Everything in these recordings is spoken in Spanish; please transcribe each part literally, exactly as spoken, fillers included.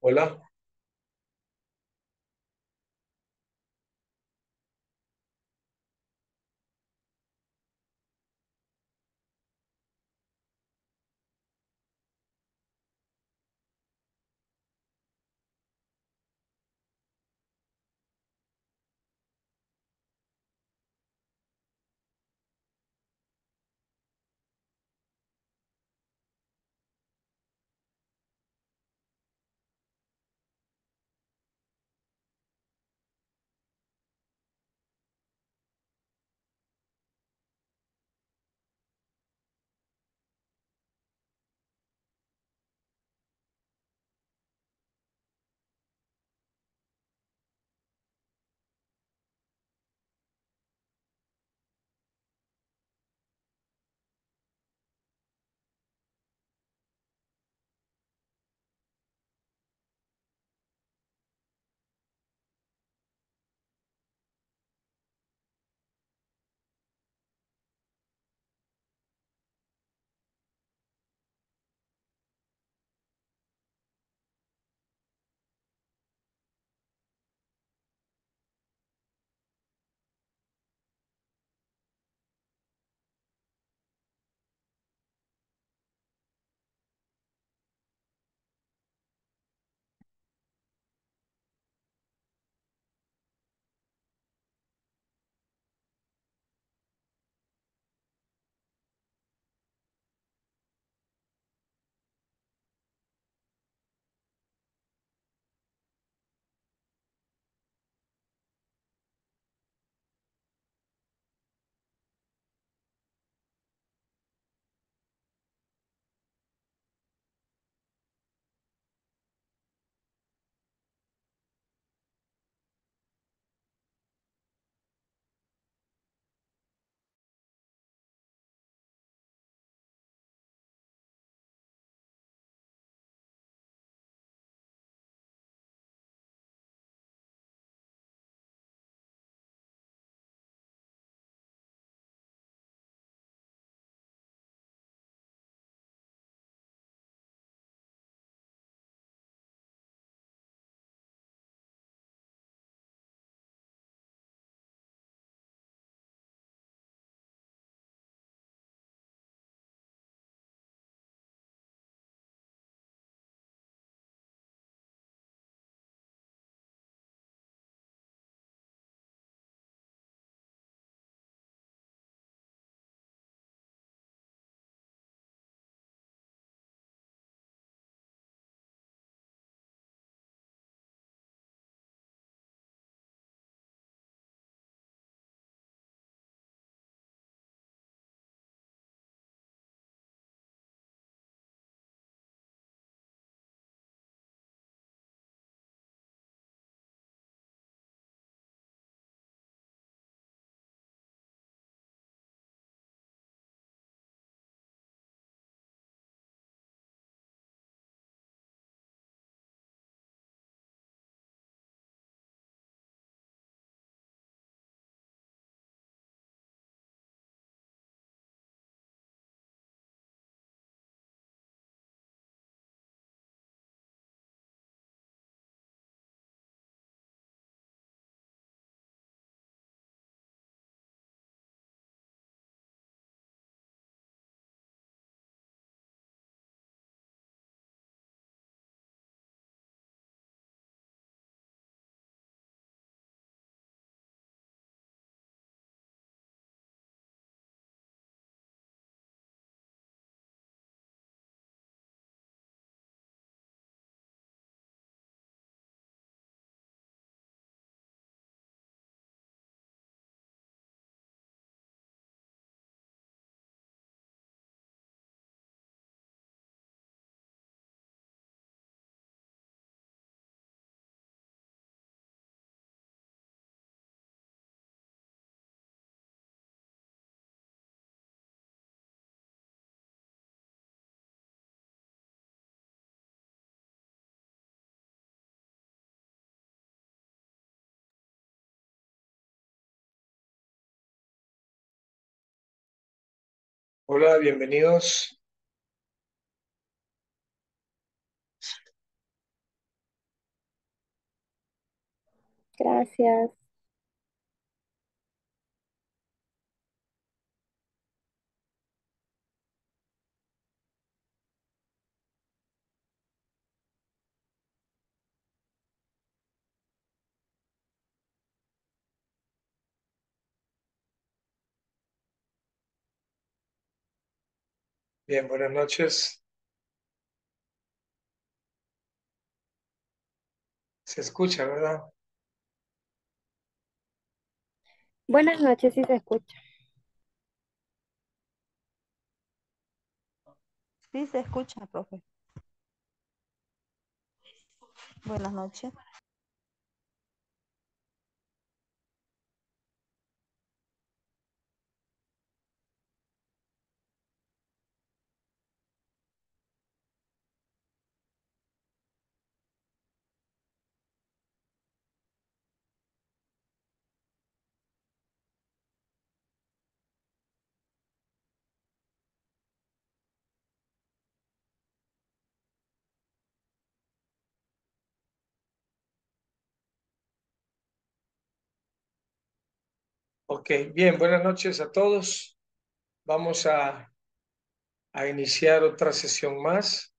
Hola, hola, bienvenidos. Gracias. Bien, buenas noches. Se escucha, ¿verdad? Buenas noches, si se escucha. Sí, se escucha, profe. Buenas noches. Ok, bien, buenas noches a todos. Vamos a, a iniciar otra sesión más.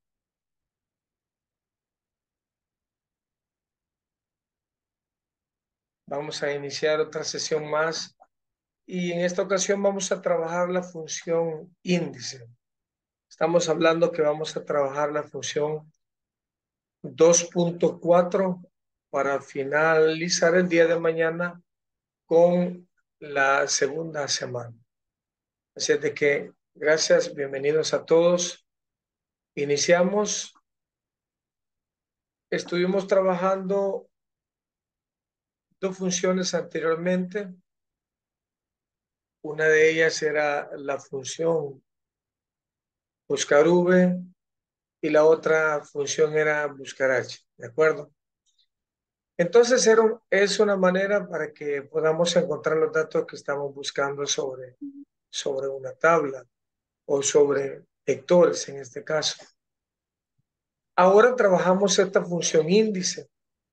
Vamos a iniciar otra sesión más. Y en esta ocasión vamos a trabajar la función índice. Estamos hablando que vamos a trabajar la función dos punto cuatro para finalizar el día de mañana con la segunda semana. Así es de que, gracias, bienvenidos a todos. Iniciamos. Estuvimos trabajando dos funciones anteriormente. Una de ellas era la función buscar V y la otra función era buscar H, ¿de acuerdo? Entonces era, es una manera para que podamos encontrar los datos que estamos buscando sobre, sobre una tabla o sobre vectores en este caso. Ahora trabajamos esta función índice.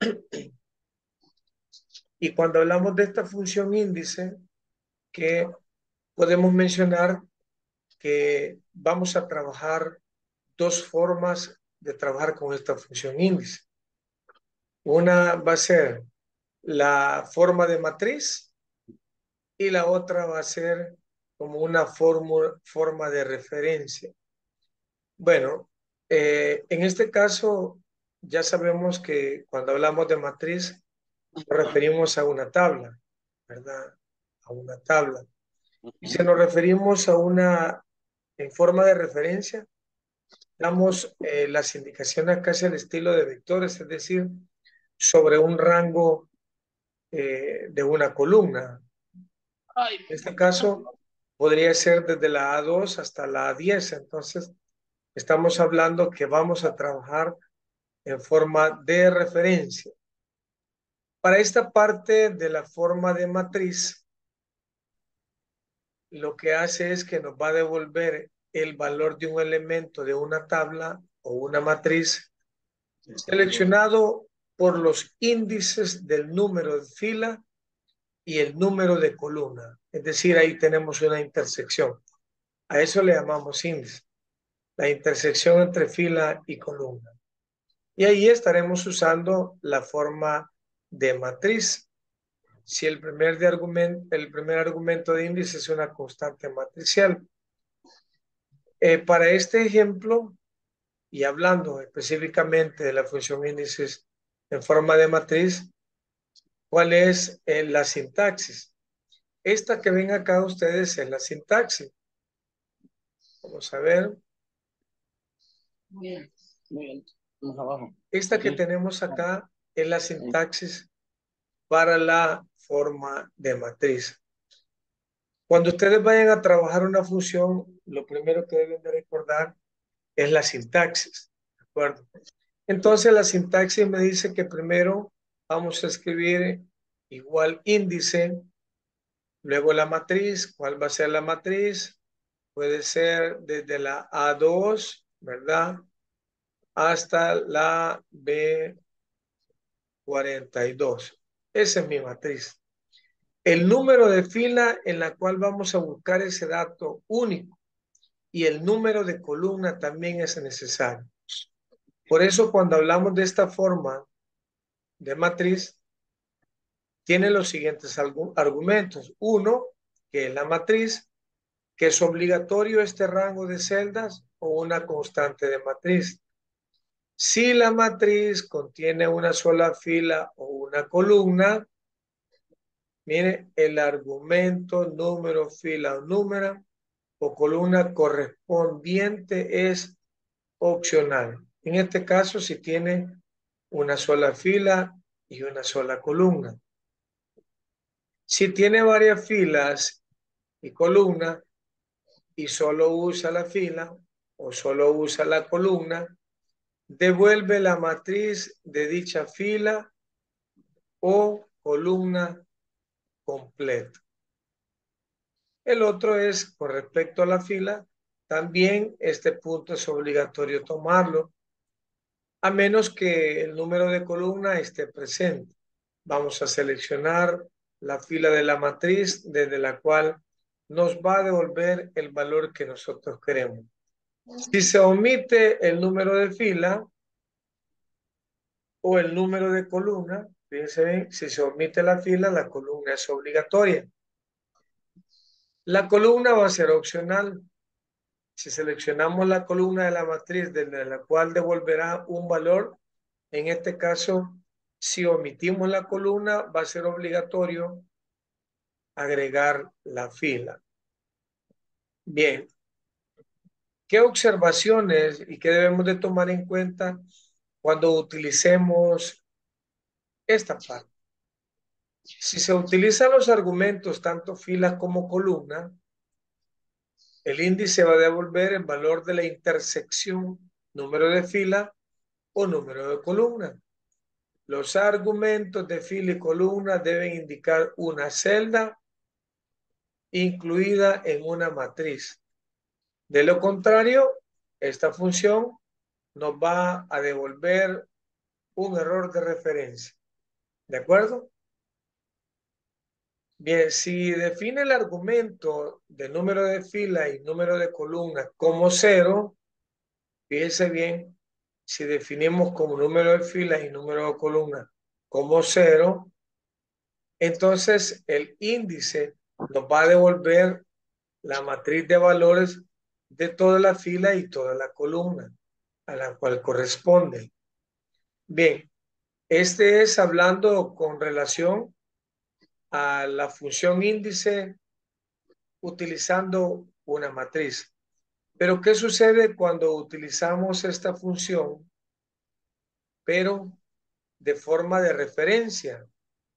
Y cuando hablamos de esta función índice, que podemos mencionar que vamos a trabajar dos formas de trabajar con esta función índice. Una va a ser la forma de matriz y la otra va a ser como una fórmula, forma de referencia. Bueno, eh, en este caso ya sabemos que cuando hablamos de matriz nos referimos a una tabla, ¿verdad? A una tabla. Y si nos referimos a una en forma de referencia, damos eh, las indicaciones casi al estilo de vectores, es decir, sobre un rango eh, de una columna. En este caso, podría ser desde la A dos hasta la A diez. Entonces, estamos hablando que vamos a trabajar en forma de referencia. Para esta parte de la forma de matriz, lo que hace es que nos va a devolver el valor de un elemento de una tabla o una matriz seleccionado por los índices del número de fila y el número de columna. Es decir, ahí tenemos una intersección. A eso le llamamos índice, la intersección entre fila y columna. Y ahí estaremos usando la forma de matriz. Si el primer, de argumento, el primer argumento de índice es una constante matricial. Eh, para este ejemplo, y hablando específicamente de la función índices en forma de matriz, ¿cuál es eh, la sintaxis? Esta que ven acá ustedes es la sintaxis. Vamos a ver. Muy bien, muy bien. Vamos abajo. Esta que tenemos acá es la sintaxis para la forma de matriz. Cuando ustedes vayan a trabajar una función, lo primero que deben de recordar es la sintaxis. ¿De acuerdo? Entonces la sintaxis me dice que primero vamos a escribir igual índice, luego la matriz. ¿Cuál va a ser la matriz? Puede ser desde la A dos, ¿verdad? Hasta la B cuarenta y dos. Esa es mi matriz. El número de fila en la cual vamos a buscar ese dato único y el número de columna también es necesario. Por eso cuando hablamos de esta forma de matriz, tiene los siguientes argumentos. Uno, que es la matriz, que es obligatorio este rango de celdas o una constante de matriz. Si la matriz contiene una sola fila o una columna, mire, el argumento, número, fila o número o columna correspondiente es opcional. En este caso, si tiene una sola fila y una sola columna. Si tiene varias filas y columnas y solo usa la fila o solo usa la columna, devuelve la matriz de dicha fila o columna completa. El otro es con respecto a la fila, también este punto es obligatorio tomarlo, a menos que el número de columna esté presente. Vamos a seleccionar la fila de la matriz desde la cual nos va a devolver el valor que nosotros queremos. Si se omite el número de fila o el número de columna, fíjense bien, si se omite la fila, la columna es obligatoria. La columna va a ser opcional. Si seleccionamos la columna de la matriz desde la cual devolverá un valor, en este caso, si omitimos la columna, va a ser obligatorio agregar la fila. Bien. ¿Qué observaciones y qué debemos de tomar en cuenta cuando utilicemos esta parte? Si se utilizan los argumentos tanto fila como columna, el índice va a devolver el valor de la intersección, número de fila o número de columna. Los argumentos de fila y columna deben indicar una celda incluida en una matriz. De lo contrario, esta función nos va a devolver un error de referencia. ¿De acuerdo? Bien, si define el argumento de número de fila y número de columna como cero, fíjese bien, si definimos como número de filas y número de columna como cero, entonces el índice nos va a devolver la matriz de valores de toda la fila y toda la columna a la cual corresponde. Bien, este es hablando con relación a la función índice utilizando una matriz. Pero ¿qué sucede cuando utilizamos esta función, pero de forma de referencia?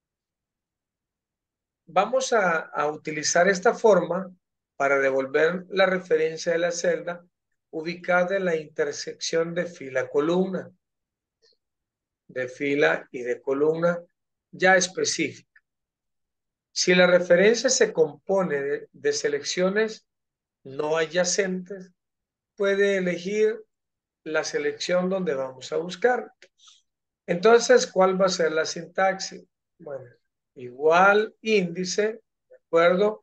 Vamos a, a utilizar esta forma para devolver la referencia de la celda ubicada en la intersección de fila-columna, de fila y de columna ya específica. Si la referencia se compone de, de selecciones no adyacentes, puede elegir la selección donde vamos a buscar. Entonces, ¿cuál va a ser la sintaxis? Bueno, igual índice, ¿de acuerdo?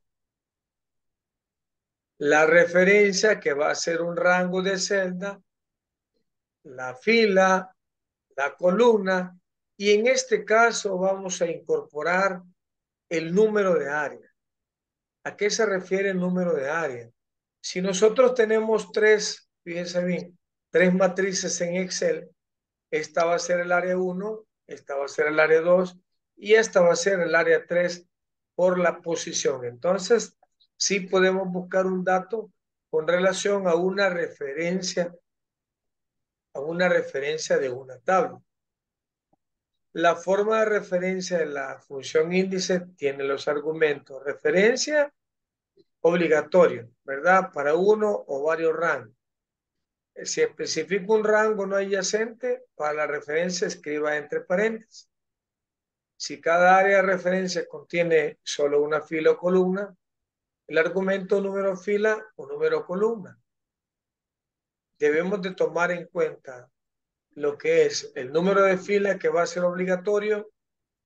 La referencia que va a ser un rango de celda, la fila, la columna, y en este caso vamos a incorporar el número de área. ¿A qué se refiere el número de área? Si nosotros tenemos tres, fíjense bien, tres matrices en Excel, esta va a ser el área uno, esta va a ser el área dos y esta va a ser el área tres por la posición. Entonces, sí podemos buscar un dato con relación a una referencia, a una referencia de una tabla. La forma de referencia de la función índice tiene los argumentos. Referencia obligatorio, ¿verdad? Para uno o varios rangos. Si especifico un rango no adyacente, para la referencia escriba entre paréntesis. Si cada área de referencia contiene solo una fila o columna, el argumento número fila o número columna. Debemos de tomar en cuenta lo que es el número de fila que va a ser obligatorio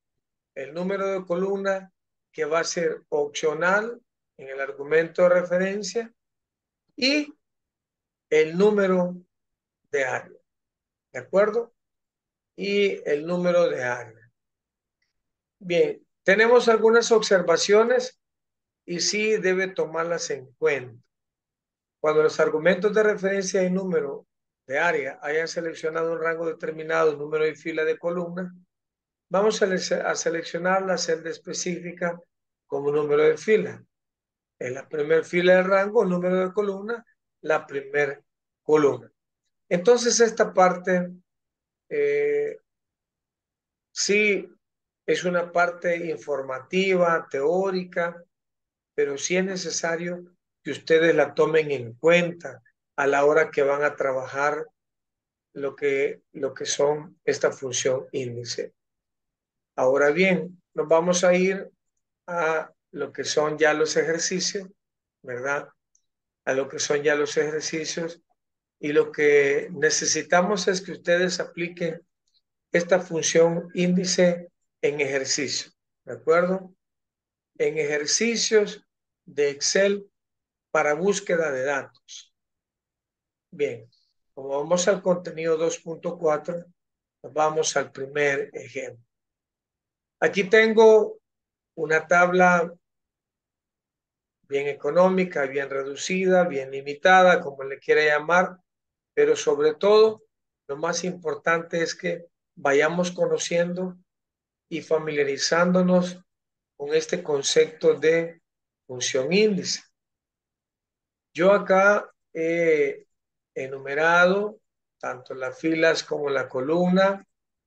el número de columna que va a ser opcional en el argumento de referencia y el número de área, ¿de acuerdo? Y el número de área. Bien, tenemos algunas observaciones y sí debe tomarlas en cuenta. Cuando los argumentos de referencia y número de área hayan seleccionado un rango determinado, número y fila de columna, vamos a, a seleccionar la celda específica como número de fila. En la primera fila del rango, número de columna, la primera columna. Entonces esta parte eh, sí es una parte informativa, teórica, pero sí es necesario que ustedes la tomen en cuenta a la hora que van a trabajar lo que, lo que son esta función índice. Ahora bien, nos vamos a ir a lo que son ya los ejercicios, ¿verdad? A lo que son ya los ejercicios y lo que necesitamos es que ustedes apliquen esta función índice en ejercicio, ¿de acuerdo? En ejercicios de Excel para búsqueda de datos. Bien, como vamos al contenido dos punto cuatro, vamos al primer ejemplo. Aquí tengo una tabla bien económica, bien reducida, bien limitada, como le quiera llamar, pero sobre todo, lo más importante es que vayamos conociendo y familiarizándonos con este concepto de función índice. Yo acá he enumerado tanto las filas como la columna.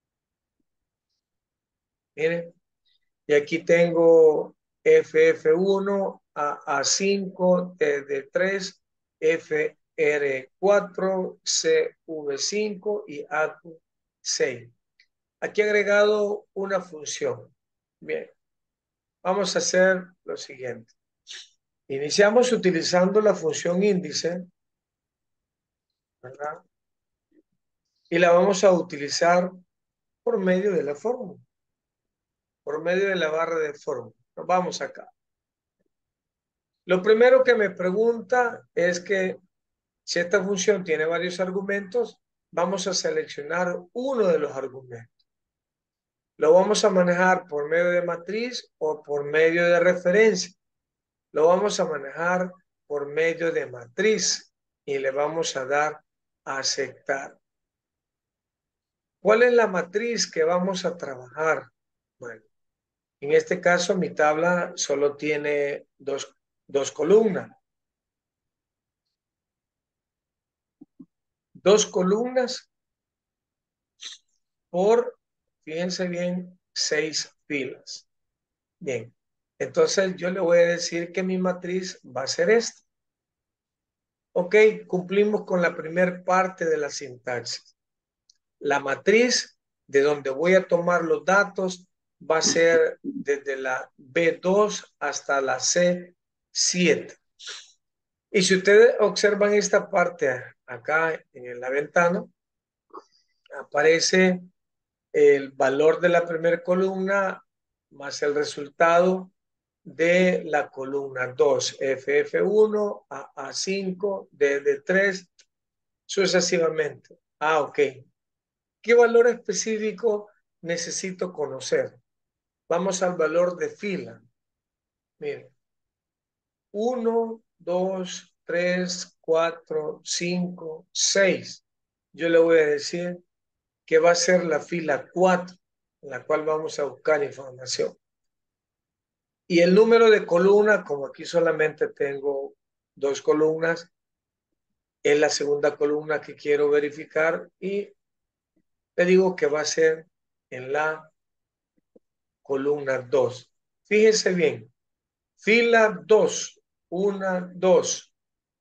Miren, y aquí tengo F F uno, A A5, T D tres, F R cuatro, C V cinco y A Q seis. Aquí he agregado una función. Bien, vamos a hacer lo siguiente. Iniciamos utilizando la función índice, ¿verdad? Y la vamos a utilizar por medio de la fórmula, por medio de la barra de fórmula. Nos vamos acá. Lo primero que me pregunta es que si esta función tiene varios argumentos, vamos a seleccionar uno de los argumentos. Lo vamos a manejar por medio de matriz o por medio de referencia. Lo vamos a manejar por medio de matriz y le vamos a dar a aceptar. ¿Cuál es la matriz que vamos a trabajar? Bueno, en este caso mi tabla solo tiene dos, dos columnas. Dos columnas por, fíjense bien, seis filas. Bien, entonces yo le voy a decir que mi matriz va a ser esta. Ok, cumplimos con la primera parte de la sintaxis. La matriz de donde voy a tomar los datos va a ser desde la B dos hasta la C siete. Y si ustedes observan esta parte acá en la ventana, aparece el valor de la primera columna más el resultado de la columna dos, F F uno, A A5, D D tres, sucesivamente. Ah, ok. ¿Qué valor específico necesito conocer? Vamos al valor de fila. Miren, uno, dos, tres, cuatro, cinco, seis. Yo le voy a decir que va a ser la fila cuatro, en la cual vamos a buscar información. Y el número de columna, como aquí solamente tengo dos columnas, es la segunda columna que quiero verificar y le digo que va a ser en la columna dos. Fíjense bien, fila dos, uno, dos,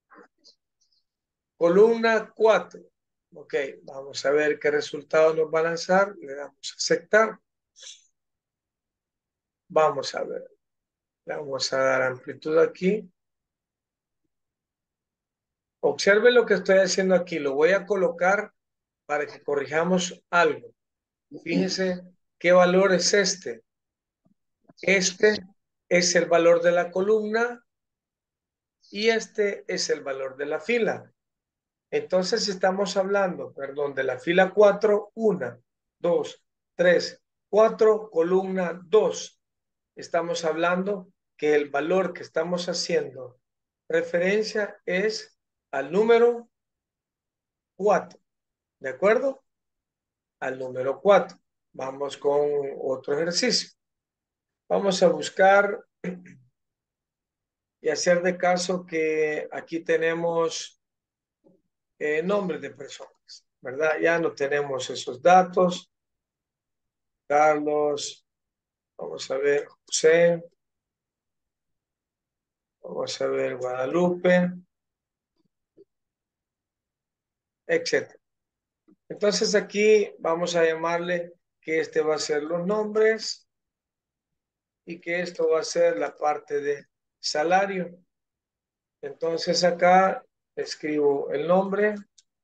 columna cuatro. Ok, vamos a ver qué resultado nos va a lanzar. Le damos a aceptar. Vamos a ver. Le vamos a dar amplitud aquí. Observe lo que estoy haciendo aquí. Lo voy a colocar para que corrijamos algo. Fíjense qué valor es este. Este es el valor de la columna y este es el valor de la fila. Entonces estamos hablando, perdón, de la fila cuatro, uno, dos, tres, cuatro, columna dos. Estamos hablando que el valor que estamos haciendo referencia es al número cuatro, ¿de acuerdo? Al número cuatro. Vamos con otro ejercicio. Vamos a buscar y hacer de caso que aquí tenemos eh, nombres de personas, ¿verdad? Ya no tenemos esos datos. Carlos, vamos a ver, José, vamos a ver, Guadalupe, etcétera. Entonces aquí vamos a llamarle que este va a ser los nombres y que esto va a ser la parte de salario. Entonces acá escribo el nombre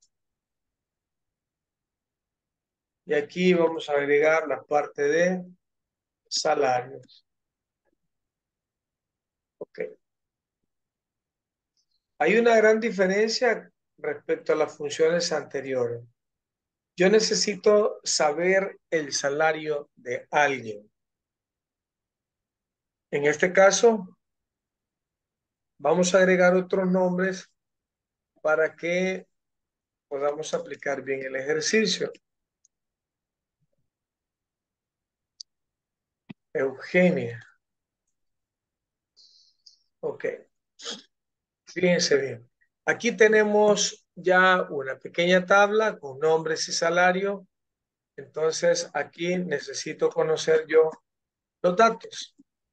y aquí vamos a agregar la parte de salarios. Ok. Hay una gran diferencia respecto a las funciones anteriores. Yo necesito saber el salario de alguien. En este caso, vamos a agregar otros nombres para que podamos aplicar bien el ejercicio. Eugenia. Ok. Fíjense bien. Aquí tenemos ya una pequeña tabla con nombres y salario. Entonces, aquí necesito conocer yo los datos.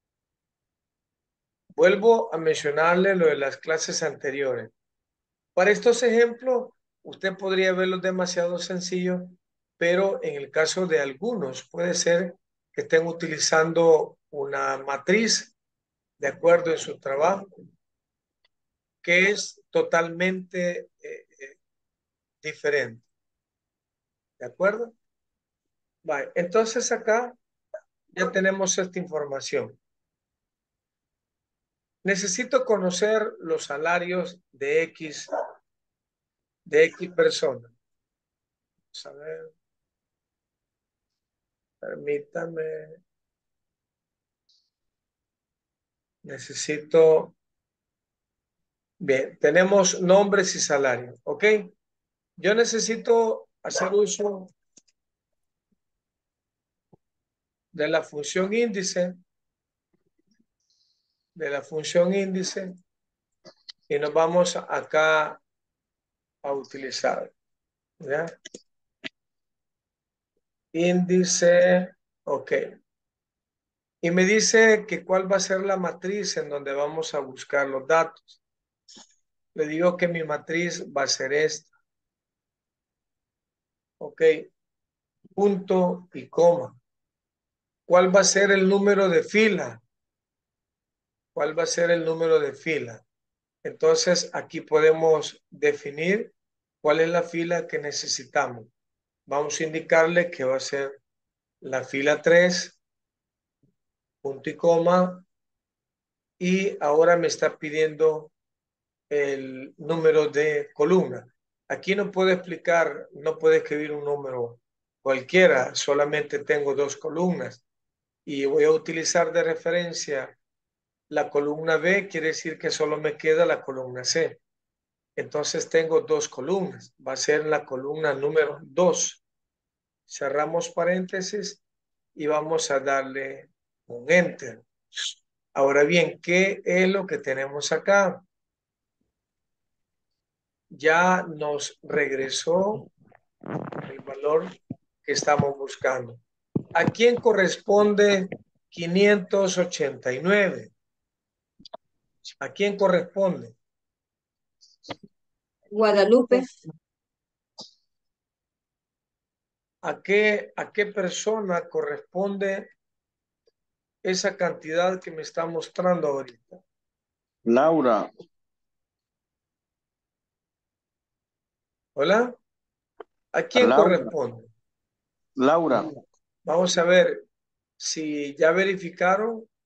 Vuelvo a mencionarle lo de las clases anteriores. Para estos ejemplos, usted podría verlos demasiado sencillos, pero en el caso de algunos puede ser que estén utilizando una matriz de acuerdo en su trabajo, que es totalmente eh, eh, diferente. ¿De acuerdo? Vale, entonces acá ya tenemos esta información. Necesito conocer los salarios de X, de X persona. Vamos a ver. Permítame. Necesito. Bien, tenemos nombres y salarios. ¿Ok? Yo necesito hacer uso de la función índice, de la función índice, y nos vamos acá a utilizar. ¿Ya? Índice, ok. Y me dice que cuál va a ser la matriz en donde vamos a buscar los datos. Le digo que mi matriz va a ser esta. Ok. Punto y coma. ¿Cuál va a ser el número de fila? ¿Cuál va a ser el número de fila? Entonces, aquí podemos definir cuál es la fila que necesitamos. Vamos a indicarle que va a ser la fila tres, punto y coma, y ahora me está pidiendo el número de columna. Aquí no puedo explicar, no puedo escribir un número cualquiera, solamente tengo dos columnas y voy a utilizar de referencia la columna B, quiere decir que solo me queda la columna C. Entonces tengo dos columnas, va a ser la columna número dos. Cerramos paréntesis y vamos a darle un enter. Ahora bien, ¿qué es lo que tenemos acá? Ya nos regresó el valor que estamos buscando. ¿A quién corresponde quinientos ochenta y nueve? ¿A quién corresponde? Guadalupe. ¿A qué, a qué persona corresponde esa cantidad que me está mostrando ahorita? Laura. ¿Hola? ¿A quién Laura. corresponde? Laura. Vamos a ver si ya verificaron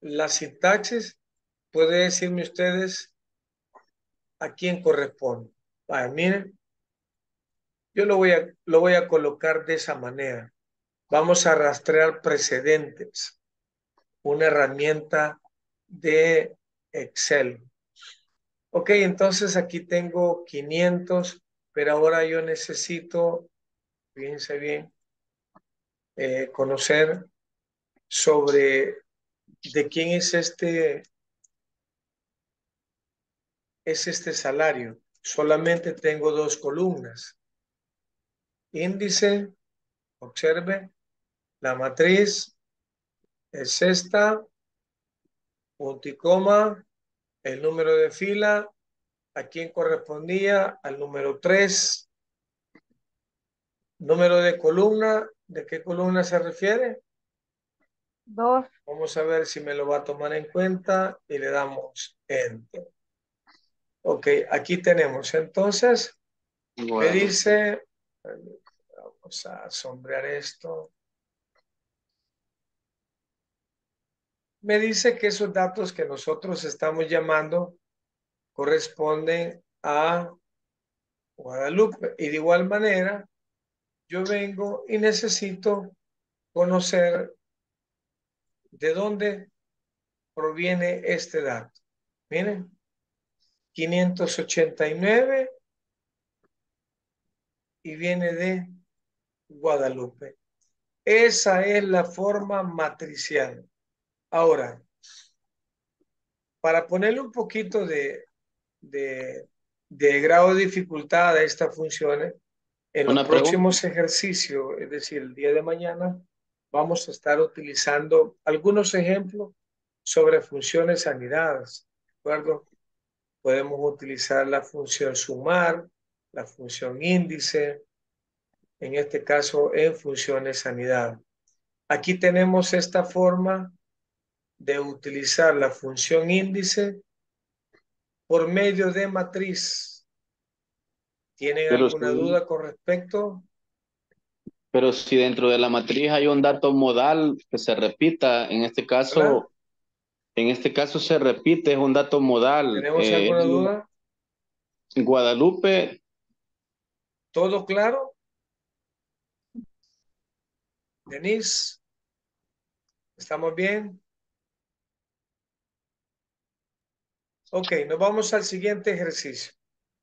la sintaxis, puede decirme ustedes a quién corresponde. Vaya, miren, yo lo voy, a, lo voy a colocar de esa manera. Vamos a rastrear precedentes, una herramienta de Excel. Ok, entonces aquí tengo quinientos, pero ahora yo necesito, fíjense bien, eh, conocer sobre de quién es este, es este salario. Solamente tengo dos columnas. Índice, observe, la matriz es esta, punto y coma, el número de fila, a quién correspondía, al número tres. Número de columna, ¿de qué columna se refiere? Dos. Vamos a ver si me lo va a tomar en cuenta y le damos Enter. Ok, aquí tenemos entonces, me dice, vamos a sombrear esto. Me dice que esos datos que nosotros estamos llamando corresponden a Guadalupe. Y de igual manera, yo vengo y necesito conocer de dónde proviene este dato. Miren, quinientos ochenta y nueve y viene de Guadalupe. Esa es la forma matricial. Ahora, para ponerle un poquito de, de, de grado de dificultad a estas funciones, en los Una pregunta. próximos ejercicios, es decir, el día de mañana, vamos a estar utilizando algunos ejemplos sobre funciones anidadas. ¿De acuerdo? Podemos utilizar la función sumar, la función índice, en este caso en funciones anidadas. Aquí tenemos esta forma de utilizar la función índice por medio de matriz. ¿Tienen Pero alguna si, duda con respecto? pero si dentro de la matriz hay un dato modal que se repita, en este ¿Verdad? caso, en este caso se repite, es un dato modal. ¿Tenemos Eh, alguna duda? Guadalupe, ¿Todo claro? Denise, ¿estamos bien? Ok, nos vamos al siguiente ejercicio.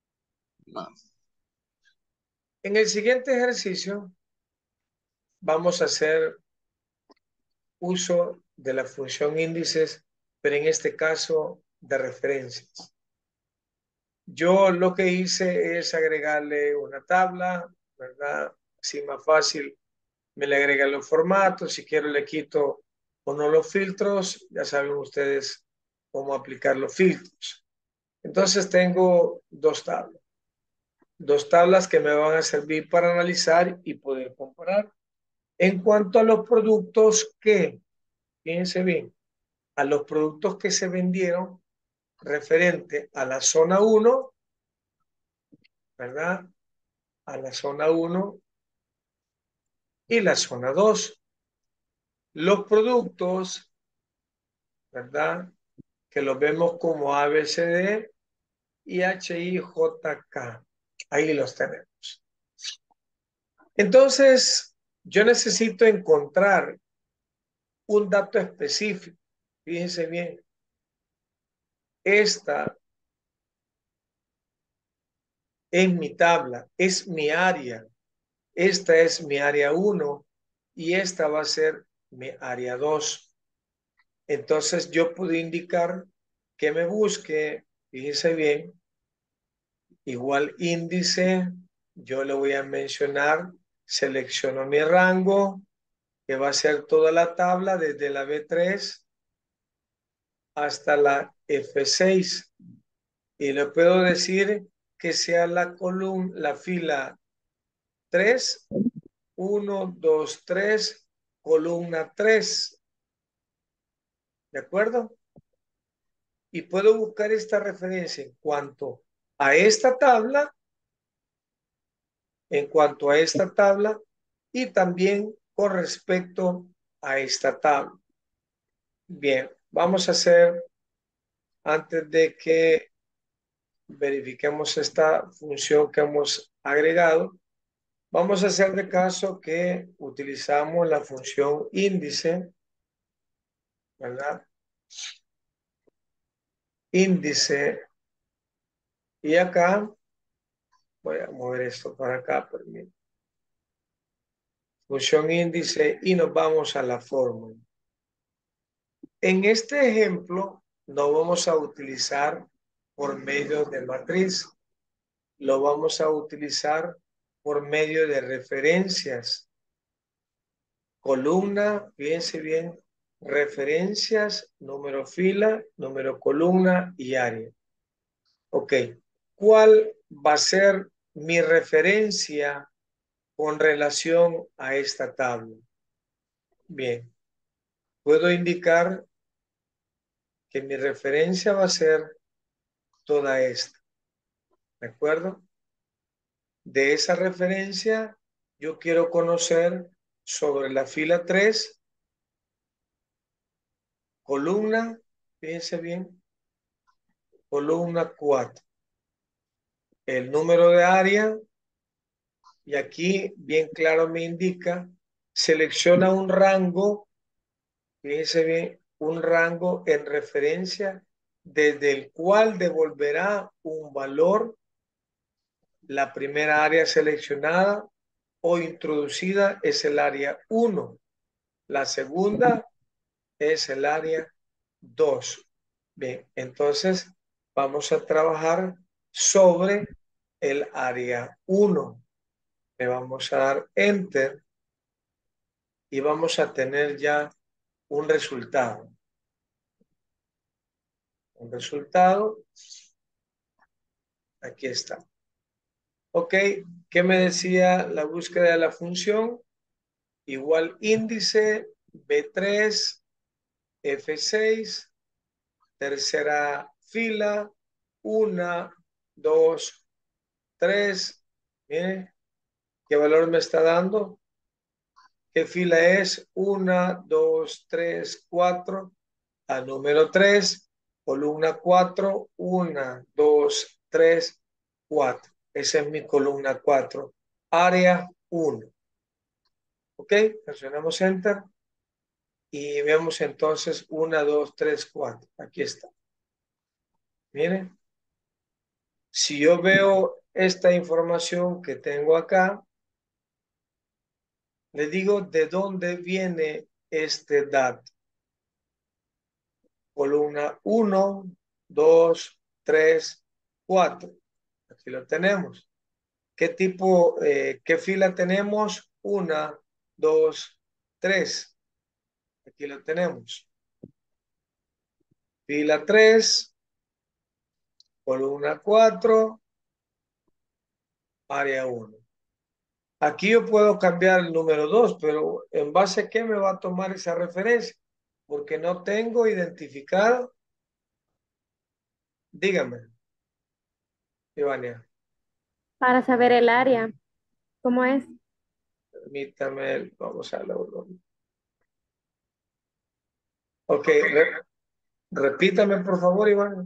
En el siguiente ejercicio vamos a hacer uso de la función índices, pero en este caso de referencias. Yo lo que hice es agregarle una tabla, ¿verdad? Así más fácil, me le agrega los formatos, si quiero le quito o no los filtros, ya saben ustedes cómo aplicar los filtros. Entonces tengo dos tablas, dos tablas que me van a servir para analizar y poder comparar. En cuanto a los productos que, fíjense bien, a los productos que se vendieron referente a la zona uno, ¿verdad? A la zona uno y la zona dos. Los productos, ¿verdad? Que los vemos como A, B, C, D y H, I, J, K. Ahí los tenemos. Entonces, yo necesito encontrar un dato específico. Fíjense bien. Esta es mi tabla, es mi área. Esta es mi área uno y esta va a ser mi área dos. Entonces yo puedo indicar que me busque, fíjense bien, igual índice, yo le voy a mencionar, selecciono mi rango, que va a ser toda la tabla desde la B tres hasta la F seis. Y le puedo decir que sea la columna, la fila tres, uno, dos, tres, columna tres. ¿De acuerdo? Y puedo buscar esta referencia en cuanto a esta tabla, en cuanto a esta tabla y también con respecto a esta tabla. Bien, vamos a hacer, antes de que verifiquemos esta función que hemos agregado, vamos a hacer de caso que utilizamos la función índice, ¿verdad? Índice. Y acá, voy a mover esto para acá, permítame. Función índice y nos vamos a la fórmula. En este ejemplo, no vamos a utilizar por medio de matriz, lo vamos a utilizar por medio de referencias. Columna, fíjense bien, referencias, número fila, número columna y área. Ok, ¿cuál va a ser mi referencia con relación a esta tabla? Bien, puedo indicar que mi referencia va a ser toda esta, ¿de acuerdo? De esa referencia, yo quiero conocer sobre la fila tres, columna, fíjense bien, columna cuatro. El número de área, y aquí bien claro me indica, selecciona un rango, fíjense bien, un rango en referencia desde el cual devolverá un valor la primera área seleccionada o introducida es el área uno. La segunda es el área dos. Bien, entonces vamos a trabajar sobre el área uno. Le vamos a dar Enter y vamos a tener ya un resultado. Un resultado. Aquí está. Ok, ¿qué me decía la búsqueda de la función? Igual índice B tres, F seis, tercera fila, una, dos, tres. Miren, ¿qué valor me está dando? ¿Qué fila es? Una, dos, tres, cuatro. A número tres, columna cuatro, una, dos, tres, cuatro. Esa es mi columna cuatro. Área uno. Ok, presionamos Enter. Y vemos entonces una, dos, tres, cuatro. Aquí está. Miren. Si yo veo esta información que tengo acá, le digo de dónde viene este dato. Columna uno, dos, tres, cuatro. Aquí lo tenemos. ¿Qué tipo, eh, qué fila tenemos? Una, dos, tres. Aquí lo tenemos. Fila tres, columna cuatro, área uno. Aquí yo puedo cambiar el número dos, pero ¿en base a qué me va a tomar esa referencia? Porque no tengo identificado. Dígame, Ivania. Para saber el área, ¿cómo es? Permítame, vamos a verlo. Ok, re- repítame por favor, Ivania.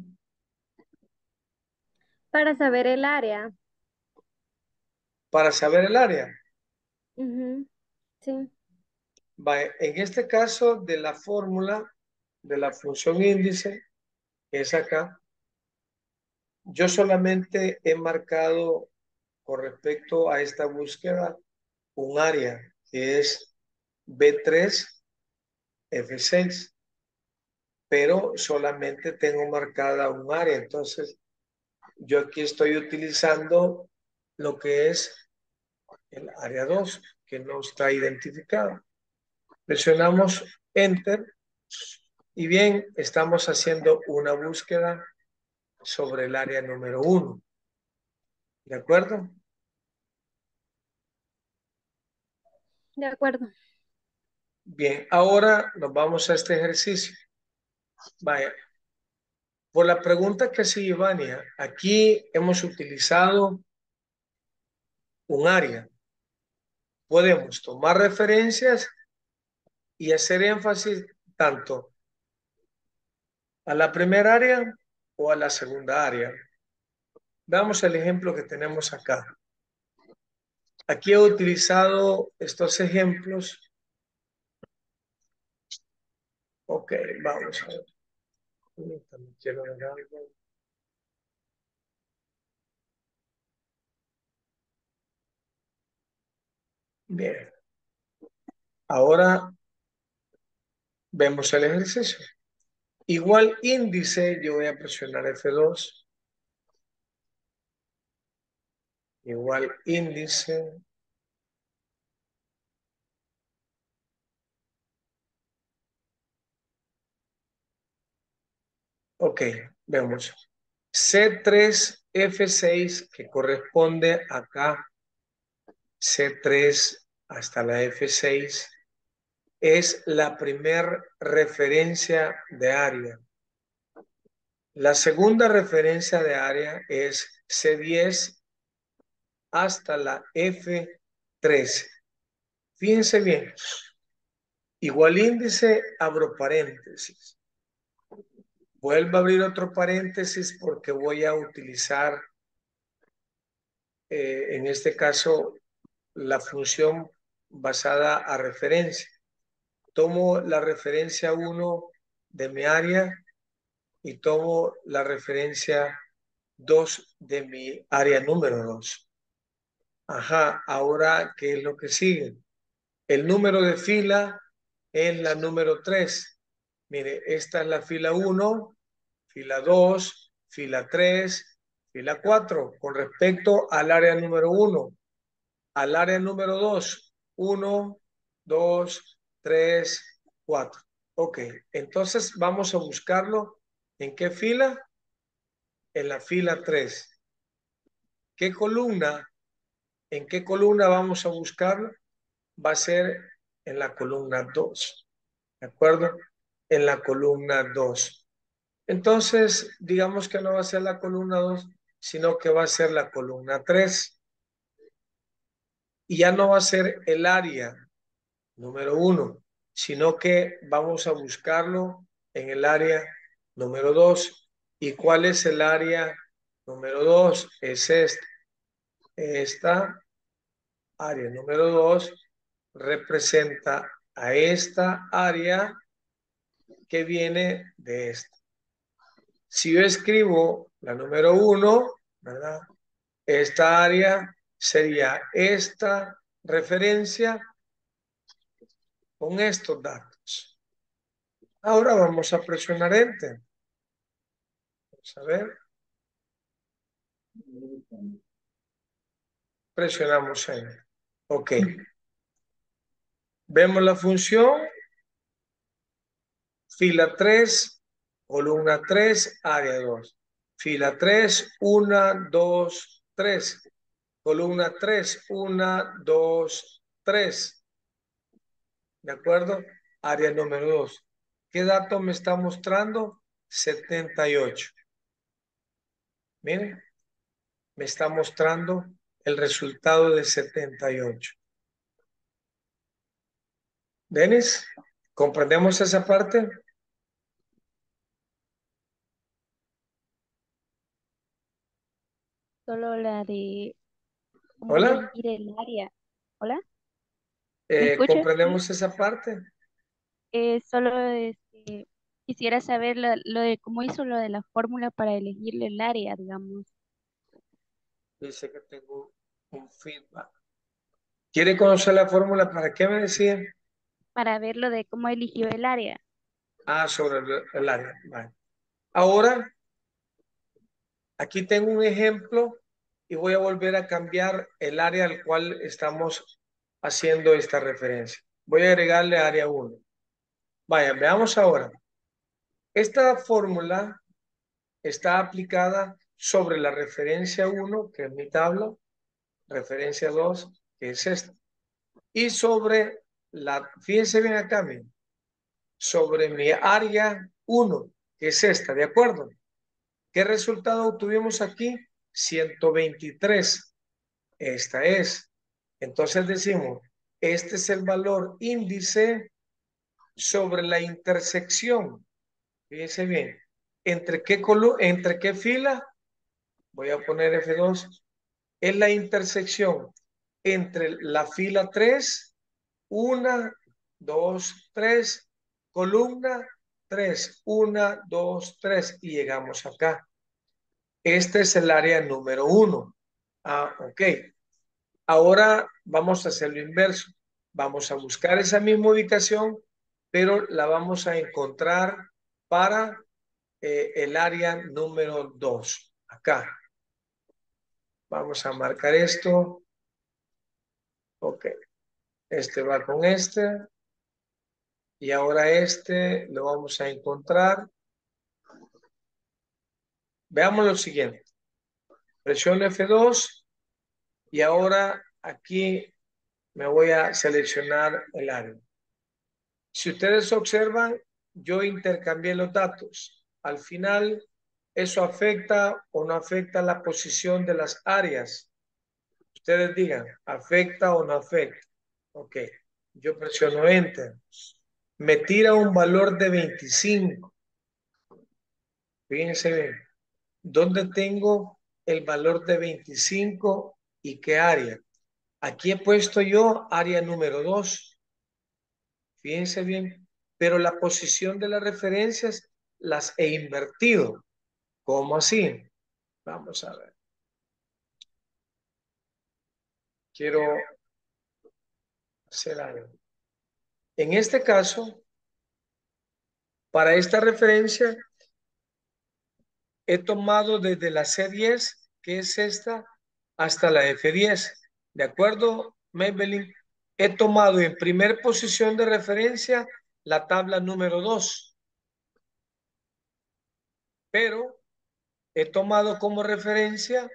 Para saber el área. Para saber el área. Ujú, sí. Vaya, en este caso de la fórmula de la función índice, que es acá, yo solamente he marcado con respecto a esta búsqueda un área que es B tres, F seis, pero solamente tengo marcada un área. Entonces, yo aquí estoy utilizando lo que es el área dos, que no está identificado. Presionamos Enter y bien, estamos haciendo una búsqueda sobre el área número uno. ¿De acuerdo? De acuerdo. Bien, ahora nos vamos a este ejercicio. Vaya, por la pregunta que hace Ivania, aquí hemos utilizado un área. Podemos tomar referencias y hacer énfasis tanto ¿A la primera área o a la segunda área? Veamos el ejemplo que tenemos acá. Aquí he utilizado estos ejemplos. Ok, vamos a ver. También quiero ver algo. Bien. Ahora vemos el ejercicio. Igual índice, yo voy a presionar F dos. Igual índice. Ok, vemos. C tres F seis, que corresponde acá, C tres hasta la F seis, es la primer referencia de área. La segunda referencia de área es C diez hasta la F trece. Fíjense bien. Igual índice, abro paréntesis. Vuelvo a abrir otro paréntesis porque voy a utilizar, eh, en este caso, la función basada a referencia. Tomo la referencia uno de mi área y tomo la referencia dos de mi área número dos. Ajá, ahora, ¿qué es lo que sigue? El número de fila es la número tres. Mire, esta es la fila uno, fila dos, fila tres, fila cuatro. Con respecto al área número uno, al área número dos, uno, dos, tres, cuatro. Ok, entonces vamos a buscarlo. ¿En qué fila? En la fila tres. ¿Qué columna? ¿En qué columna vamos a buscarlo? Va a ser en la columna dos. ¿De acuerdo? En la columna dos. Entonces, digamos que no va a ser la columna dos, sino que va a ser la columna tres. Y ya no va a ser el área número uno, sino que vamos a buscarlo en el área número dos. ¿Y cuál es el área número dos? Es esta. Esta área número dos representa a esta área que viene de esta. Si yo escribo la número uno, ¿verdad? Esta área sería esta referencia con estos datos. Ahora vamos a presionar Enter. Vamos a ver. Presionamos Enter. Ok. Vemos la función. Fila tres, columna tres, área dos. Fila tres, uno, dos, tres. Columna tres, uno, dos, tres. ¿De acuerdo? Área número dos. ¿Qué dato me está mostrando? setenta y ocho. Miren, me está mostrando el resultado de setenta y ocho. ¿Denis? ¿Comprendemos esa parte? Solo la de cómo ¿Hola? elegir el área. ¿Hola? ¿Me Eh, escuchas? Sí. ¿comprendemos esa parte? Eh, solo este, quisiera saber lo, lo de cómo hizo lo de la fórmula para elegirle el área, digamos, Dice que tengo un feedback. ¿Quiere conocer la fórmula? ¿Para qué me decía? para ver lo de cómo eligió el área. Ah, sobre el, el área. Vale. Ahora, aquí tengo un ejemplo y voy a volver a cambiar el área al cual estamos haciendo esta referencia. Voy a agregarle área uno. Vaya, veamos ahora. Esta fórmula está aplicada sobre la referencia uno, que es mi tabla, referencia dos, que es esta, y sobre la, fíjense bien acá, miren, sobre mi área uno, que es esta, ¿de acuerdo? ¿Qué resultado obtuvimos aquí? ciento veintitrés. Esta es. Entonces decimos, este es el valor índice sobre la intersección. Fíjense bien, ¿Entre qué, colu ¿Entre qué fila? Voy a poner F dos. Es la intersección entre la fila tres, una, dos, tres, columna tres, una, dos, tres, y llegamos acá. Este es el área número uno. Ah, ok. Ahora vamos a hacer lo inverso. Vamos a buscar esa misma ubicación, pero la vamos a encontrar para eh, el área número dos. Acá. Vamos a marcar esto. Ok. Este va con este. Y ahora este lo vamos a encontrar. Veamos lo siguiente. Presiono F dos y ahora aquí me voy a seleccionar el área. Si ustedes observan, yo intercambié los datos. Al final, ¿eso afecta o no afecta la posición de las áreas? Ustedes digan, ¿afecta o no afecta? Ok, yo presiono Enter. Me tira un valor de veinticinco. Fíjense bien. ¿Dónde tengo el valor de veinticinco y qué área? Aquí he puesto yo área número dos. Fíjense bien. Pero la posición de las referencias las he invertido. ¿Cómo así? Vamos a ver. Quiero hacer algo. En este caso, para esta referencia, he tomado desde la C diez, que es esta, hasta la F diez. ¿De acuerdo, Maybelline? He tomado en primer posición de referencia la tabla número dos. Pero he tomado como referencia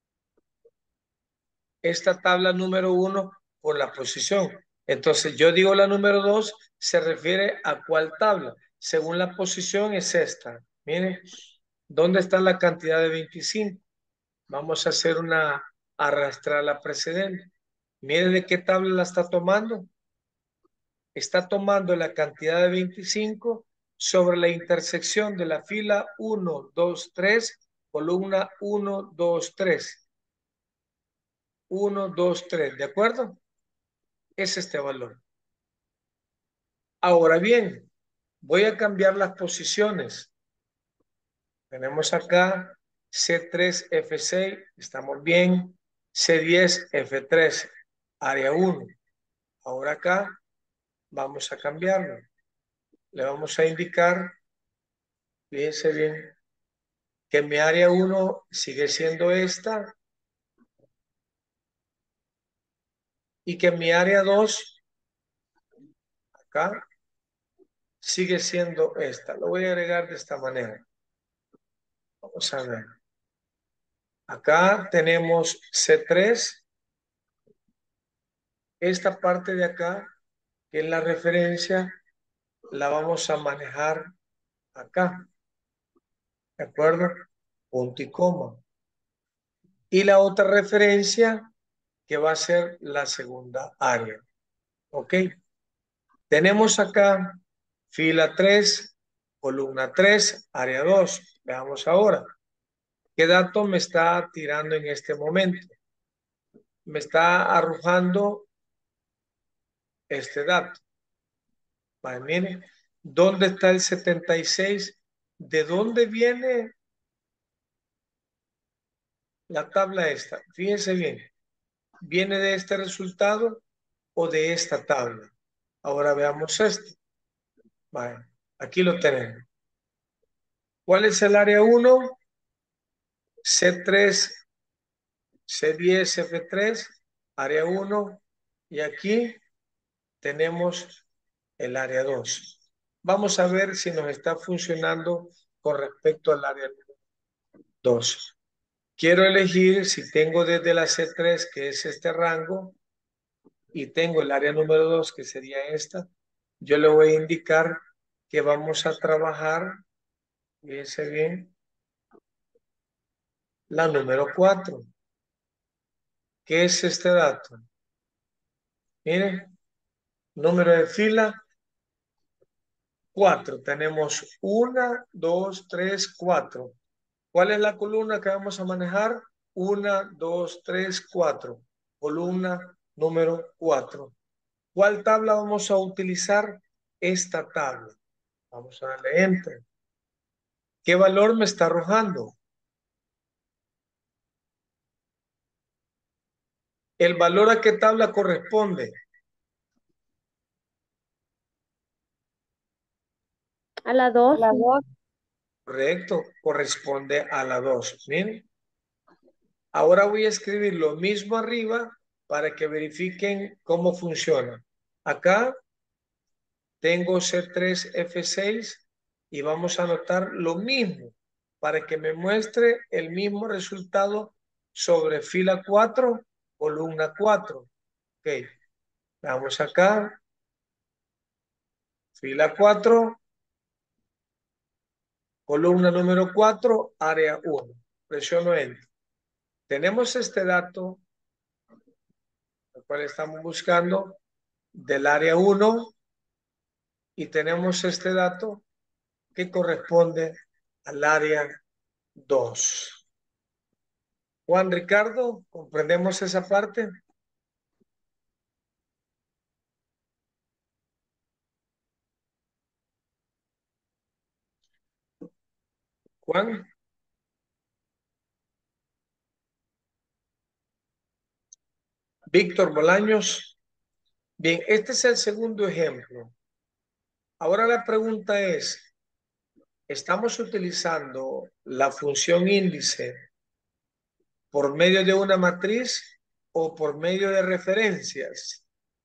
esta tabla número uno por la posición. Entonces, yo digo la número dos se refiere a cuál tabla. Según la posición es esta. Miren, ¿dónde está la cantidad de veinticinco? Vamos a hacer una arrastrar la precedente. Miren de qué tabla la está tomando. Está tomando la cantidad de veinticinco sobre la intersección de la fila uno, dos, tres, columna uno, dos, tres. uno, dos, tres, ¿de acuerdo? Es este valor. Ahora bien, voy a cambiar las posiciones. Tenemos acá C tres, F seis, estamos bien. C diez, F tres, área uno. Ahora acá vamos a cambiarlo. Le vamos a indicar, fíjense bien, que mi área uno sigue siendo esta y que mi área dos acá sigue siendo esta. Lo voy a agregar de esta manera. Vamos a ver. Acá tenemos C tres. Esta parte de acá, que es la referencia, la vamos a manejar acá. ¿De acuerdo? Punto y coma. Y la otra referencia que va a ser la segunda área. ¿Ok? Tenemos acá fila tres, columna tres, área dos. Veamos ahora. ¿Qué dato me está tirando en este momento? Me está arrojando este dato. Vale, miren, ¿dónde está el setenta y seis? ¿De dónde viene la tabla esta? Fíjense bien. ¿Viene de este resultado o de esta tabla? Ahora veamos esto. Vale, aquí lo tenemos. ¿Cuál es el área uno? C tres, C diez, F tres, área uno. Y aquí tenemos el área dos. Vamos a ver si nos está funcionando con respecto al área dos. Quiero elegir si tengo desde la C tres, que es este rango, y tengo el área número dos, que sería esta. Yo le voy a indicar que vamos a trabajar, fíjense bien, la número cuatro. ¿Qué es este dato? Miren, número de fila cuatro. Tenemos una, dos, tres, cuatro. ¿Cuál es la columna que vamos a manejar? Una, dos, tres, cuatro. Columna número cuatro. ¿Cuál tabla vamos a utilizar? Esta tabla. Vamos a darle Enter. ¿Qué valor me está arrojando? ¿El valor a qué tabla corresponde? A la dos. La dos. Correcto, corresponde a la dos. Miren. Ahora voy a escribir lo mismo arriba para que verifiquen cómo funciona. Acá tengo C tres F seis y vamos a anotar lo mismo para que me muestre el mismo resultado sobre fila cuatro, columna cuatro. Ok, vamos acá. Fila cuatro, columna número cuatro, área uno. Presiono Enter. Tenemos este dato, el cual estamos buscando, del área uno, y tenemos este dato que corresponde al área dos. Juan Ricardo, ¿comprendemos esa parte? Juan. Víctor Bolaños. Bien, este es el segundo ejemplo. Ahora la pregunta es, ¿estamos utilizando la función índice por medio de una matriz o por medio de referencias?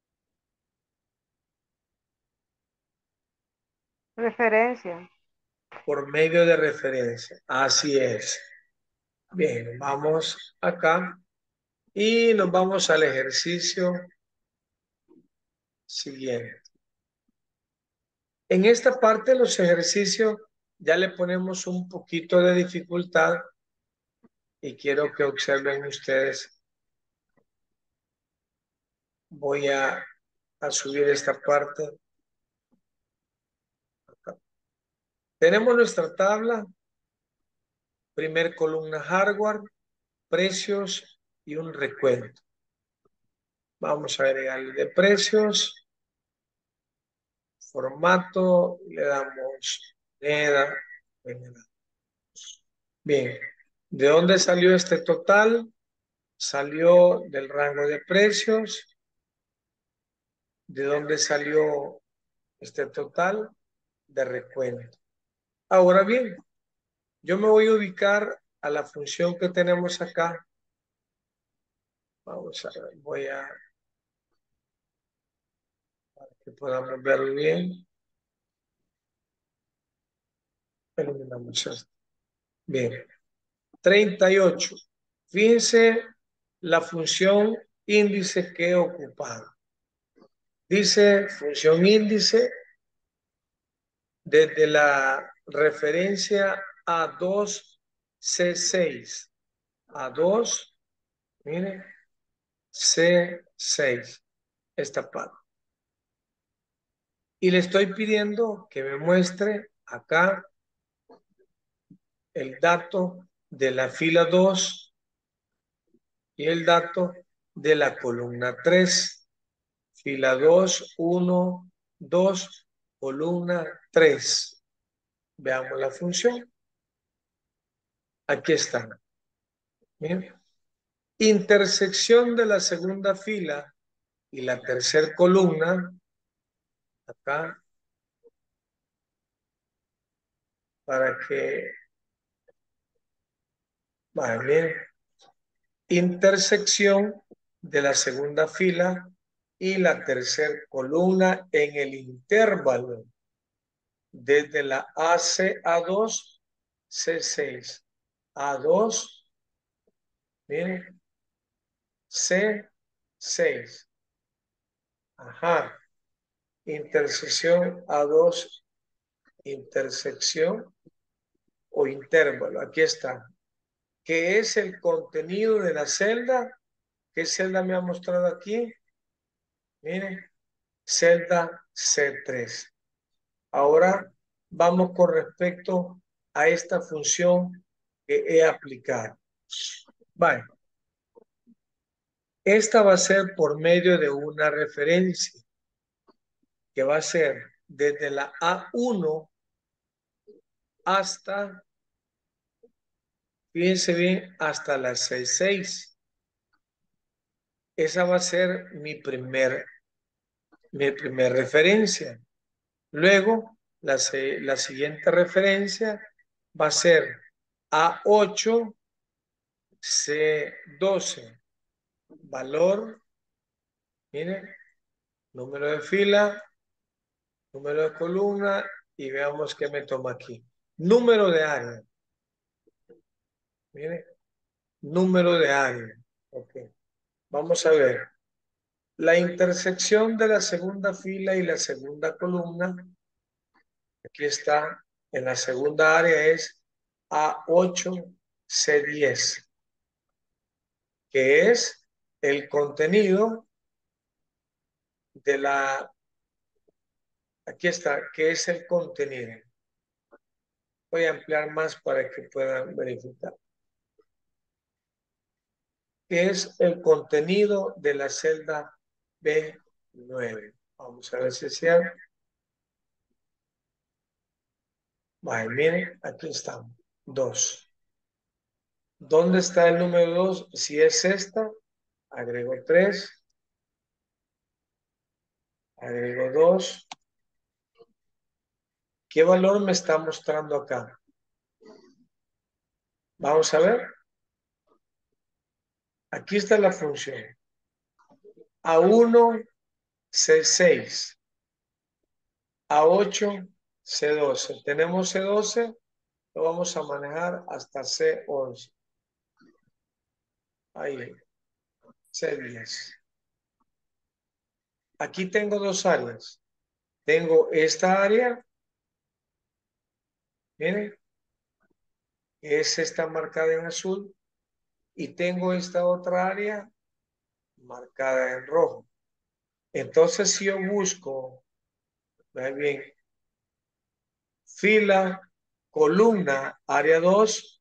Referencia. Por medio de referencia. Así es. Bien, vamos acá y nos vamos al ejercicio siguiente. En esta parte de los ejercicios ya le ponemos un poquito de dificultad y quiero que observen ustedes. Voy a, a subir esta parte. Acá. Tenemos nuestra tabla. Primer columna hardware, precios y un recuento. Vamos a agregarle de precios. Formato, le damos moneda. Bien, ¿de dónde salió este total? Salió del rango de precios. ¿De dónde salió este total? De recuento. Ahora bien, yo me voy a ubicar a la función que tenemos acá. Vamos a ver, voy a para que podamos verlo bien. Eliminamos esto. Bien. treinta y ocho. Fíjense la función índice que he ocupado. Dice función índice desde la referencia A dos C seis. A dos, miren, C seis. Esta parte. Y le estoy pidiendo que me muestre acá el dato de la fila dos y el dato de la columna tres. Fila dos, uno, dos, columna tres. Veamos la función. Aquí está. Bien. Intersección de la segunda fila y la tercera columna. Acá. Para que... Vale. Intersección de la segunda fila y la tercera columna en el intervalo desde la A C A dos C seis A dos, miren, C seis. Ajá. Intersección A dos, intersección o intervalo. Aquí está. ¿Qué es el contenido de la celda? ¿Qué celda me ha mostrado aquí? Miren, celda C tres. Ahora vamos con respecto a esta función que he aplicado. Vale. Esta va a ser por medio de una referencia que va a ser desde la A uno hasta, fíjense bien, hasta la C seis. Esa va a ser mi primer, mi primer referencia. Luego, la, la siguiente referencia va a ser A ocho, C doce. Valor, miren, número de fila, número de columna y veamos qué me toma aquí. Número de área. Miren, número de área. Ok. Vamos a ver. La intersección de la segunda fila y la segunda columna, aquí está, en la segunda área es A ocho, C diez, que es el contenido de la, aquí está, que es el contenido. Voy a ampliar más para que puedan verificar. Que es el contenido de la celda B nueve. Vamos a ver si es cierto. Vale, miren, aquí estamos. dos. ¿Dónde está el número dos? Si es esta, agrego tres. Agrego dos. ¿Qué valor me está mostrando acá? Vamos a ver. Aquí está la función. A uno, C seis. A ocho, C doce. Tenemos C doce, lo vamos a manejar hasta C once. Ahí, C diez. Aquí tengo dos áreas. Tengo esta área, miren, es esta marcada en azul, y tengo esta otra área marcada en rojo. Entonces, si yo busco, vean bien, fila, columna, área dos,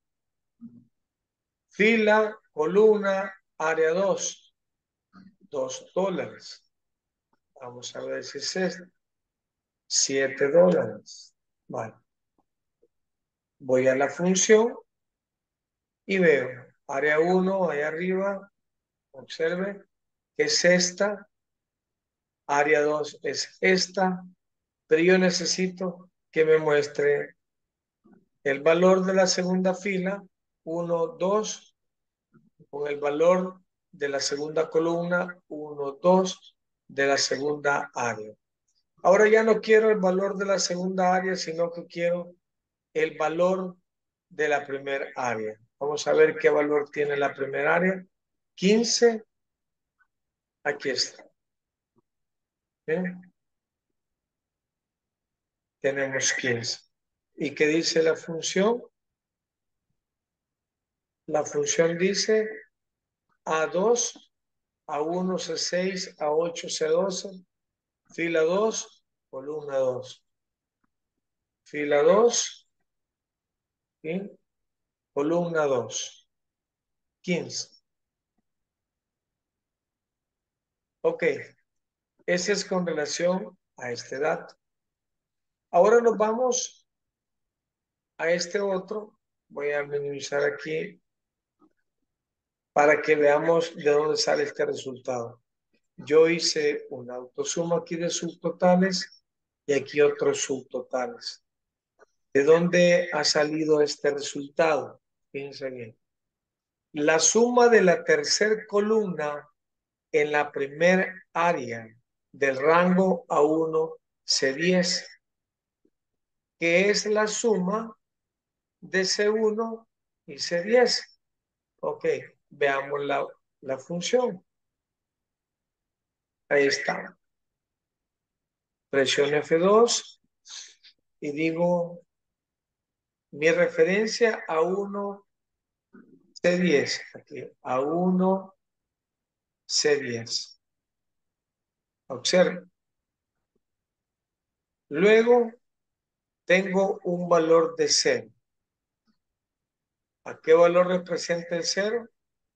fila, columna, área dos, dos dólares. Vamos a ver si es esto. siete dólares. Vale. Voy a la función y veo área uno, ahí arriba, observe, que es esta, área dos es esta, pero yo necesito que me muestre el valor de la segunda fila, uno, dos, con el valor de la segunda columna, uno, dos, de la segunda área. Ahora ya no quiero el valor de la segunda área, sino que quiero el valor de la primera área. Vamos a ver qué valor tiene la primera área. quince. Aquí está. ¿Ven? Tenemos quince. ¿Y qué dice la función? La función dice A dos, A uno, C seis, A ocho, C doce, fila dos, columna dos. Fila dos, ¿sí? Columna dos. quince. Ok. Ese es con relación a este dato. Ahora nos vamos a este otro. Voy a minimizar aquí para que veamos de dónde sale este resultado. Yo hice un autosuma aquí de subtotales y aquí otros subtotales. ¿De dónde ha salido este resultado? Fíjense bien. La suma de la tercera columna en la primera área del rango A uno C diez, que es la suma de C uno y C diez. Ok, veamos la, la función. Ahí está. Presiono F dos y digo mi referencia A uno C diez. Aquí, A uno C diez. Observen. Luego tengo un valor de cero. ¿A qué valor representa el cero?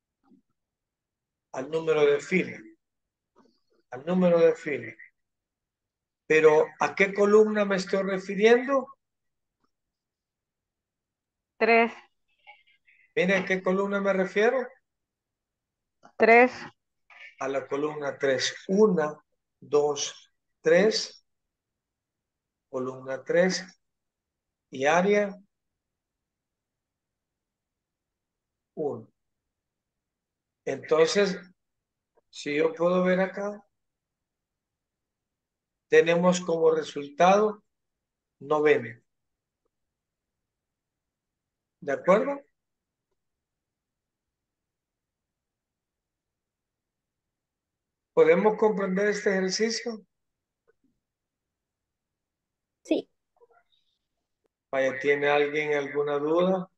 Al número de fila. Al número de fila. Pero ¿a qué columna me estoy refiriendo? Tres. Mire, ¿a qué columna me refiero? Tres. A la columna tres. Una, dos, tres. Columna tres. Y área uno. Entonces, si yo puedo ver acá, tenemos como resultado noveno. ¿De acuerdo? ¿Podemos comprender este ejercicio? Sí. Vaya, ¿tiene alguien alguna duda?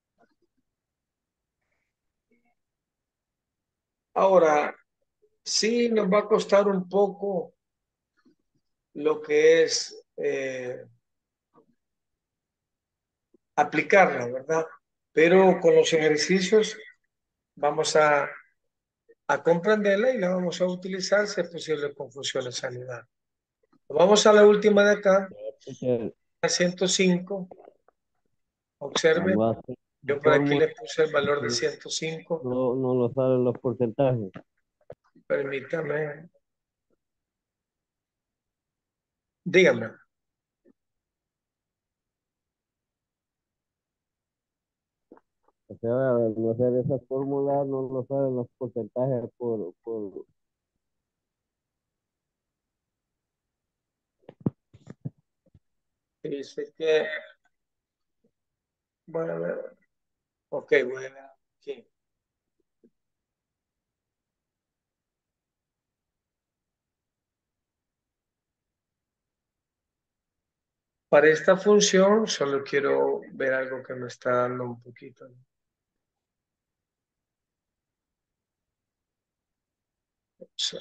Ahora, sí nos va a costar un poco lo que es eh, aplicarla, ¿verdad? Pero con los ejercicios vamos a, a comprenderla y la vamos a utilizar si es posible con funciones sanidad. Vamos a la última de acá, Teacher, a ciento cinco. Observe, cuando hace la yo por aquí fórmula, le puse el valor de ciento cinco. no, no nos salen los porcentajes. Permítame. Dígame. O sea, al no hacer esa fórmula, no nos salen los porcentajes por, por... Dice que, bueno, a ver. Ok, voy a ver aquí. Para esta función solo quiero ver algo que me está dando un poquito. Sí.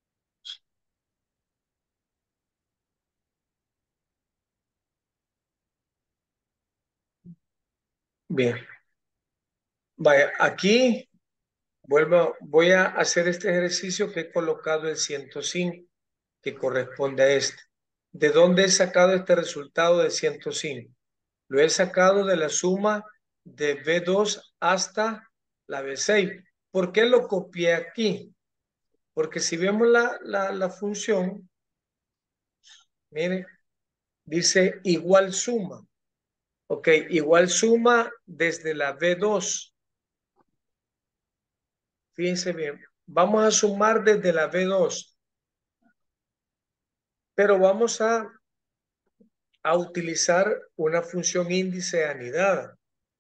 Bien. Vaya, aquí vuelvo, voy a hacer este ejercicio que he colocado el ciento cinco, que corresponde a este. ¿De dónde he sacado este resultado de ciento cinco? Lo he sacado de la suma de B dos hasta la B seis. ¿Por qué lo copié aquí? Porque si vemos la, la, la función, mire, dice igual suma. Ok, igual suma desde la B dos. Fíjense bien, vamos a sumar desde la B dos. Pero vamos a, a utilizar una función índice anidada.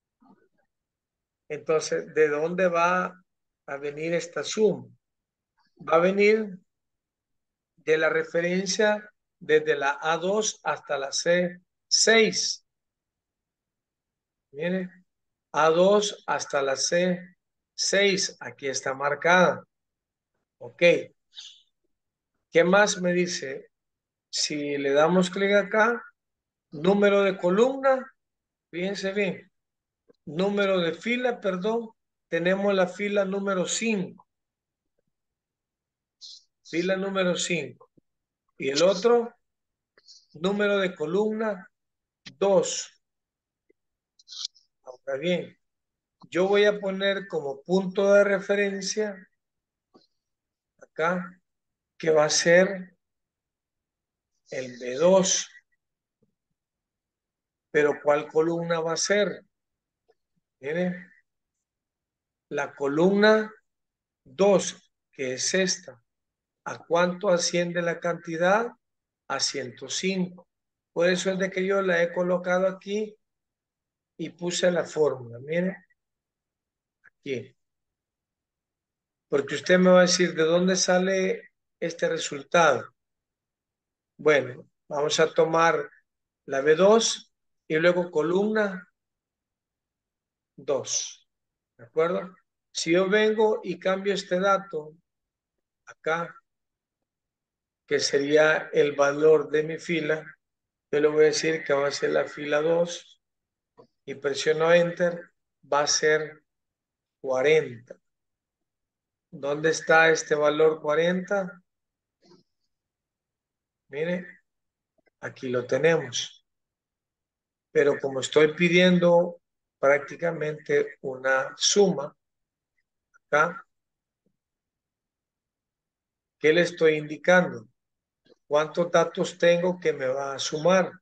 Entonces, ¿de dónde va a venir esta suma? Va a venir de la referencia desde la A dos hasta la C seis. Mire, A dos hasta la C seis. Aquí está marcada. Ok. ¿Qué más me dice? Si le damos clic acá, número de columna, fíjense bien, número de fila, perdón, tenemos la fila número cinco. Fila número cinco. Y el otro, número de columna dos. Ahora bien, yo voy a poner como punto de referencia acá, que va a ser el B dos. Pero ¿cuál columna va a ser? Miren, la columna dos, que es esta. ¿A cuánto asciende la cantidad? A ciento cinco. Por eso es de que yo la he colocado aquí y puse la fórmula. Miren, aquí. Porque usted me va a decir, ¿de dónde sale este resultado? Bueno, vamos a tomar la B dos y luego columna dos. ¿De acuerdo? Si yo vengo y cambio este dato acá, que sería el valor de mi fila, Yo le voy a decir que va a ser la fila dos y presiono Enter, va a ser cuarenta. ¿Dónde está este valor cuarenta? Mire, aquí lo tenemos. Pero como estoy pidiendo prácticamente una suma, acá, ¿qué le estoy indicando? ¿Cuántos datos tengo que me va a sumar?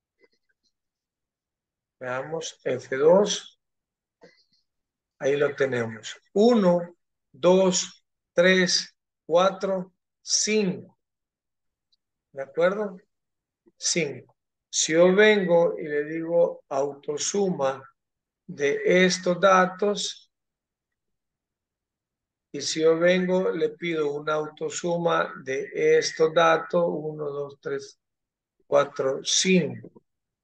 Veamos, F dos. Ahí lo tenemos. uno, dos, tres, cuatro, cinco. ¿De acuerdo? cinco. Si yo vengo y le digo autosuma de estos datos, y si yo vengo, le pido una autosuma de estos datos, uno, dos, tres, cuatro, cinco.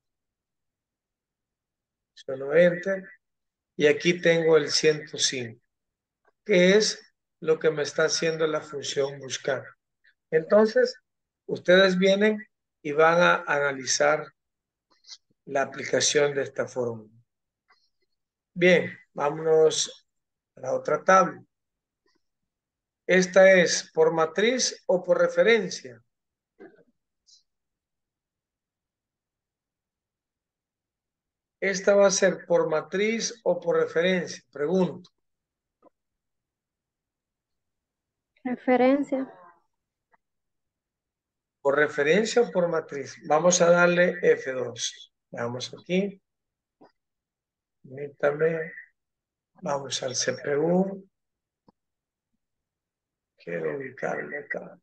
Solo Enter. Y aquí tengo el ciento cinco, que es lo que me está haciendo la función buscar. Entonces, ustedes vienen y van a analizar la aplicación de esta fórmula. Bien, vámonos a la otra tabla. ¿Esta es por matriz o por referencia? ¿Esta va a ser por matriz o por referencia? Pregunto. Referencia. ¿Por referencia o por matriz? Vamos a darle F dos. Vamos aquí. Permítame. Vamos al C P U. Quiero ubicarme acá.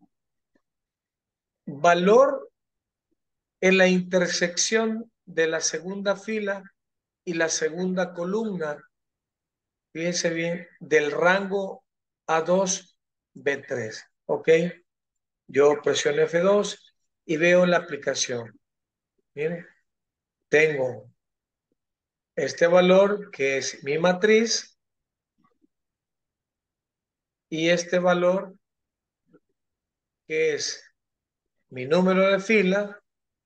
Valor en la intersección de la segunda fila y la segunda columna, fíjense bien, del rango A dos, B tres. ¿Ok? Yo presiono F dos y veo la aplicación. Miren, tengo este valor que es mi matriz y este valor que es mi número de fila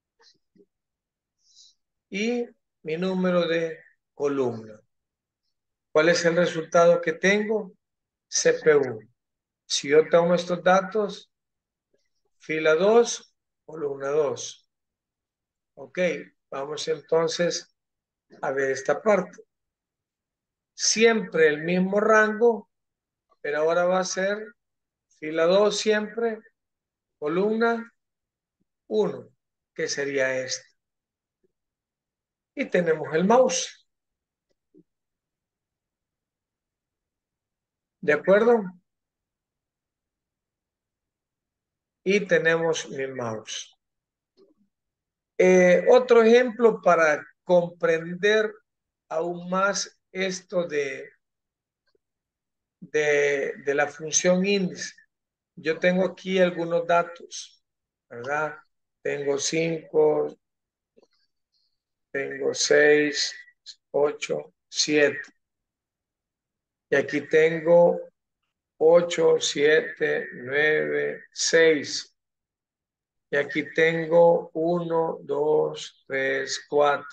y mi número de columna. ¿Cuál es el resultado que tengo? C P U. Si yo tomo estos datos, fila dos, columna dos. Ok, vamos entonces a ver esta parte. Siempre el mismo rango, pero ahora va a ser fila dos siempre, columna uno, que sería este. Y tenemos el mouse. ¿De acuerdo? Y tenemos mi mouse. Eh, otro ejemplo para comprender aún más esto de, de, de la función índice. Yo tengo aquí algunos datos, ¿verdad? Tengo cinco, tengo seis, ocho, siete. Y aquí tengo ocho, siete, nueve, seis. Y aquí tengo uno, dos, tres, cuatro,